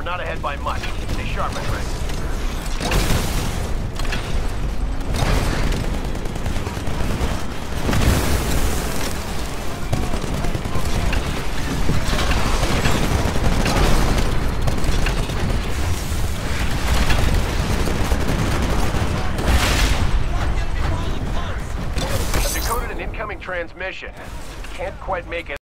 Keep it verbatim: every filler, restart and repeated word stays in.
not ahead by much. Stay sharp, my friend. Transmission. Can't quite make it.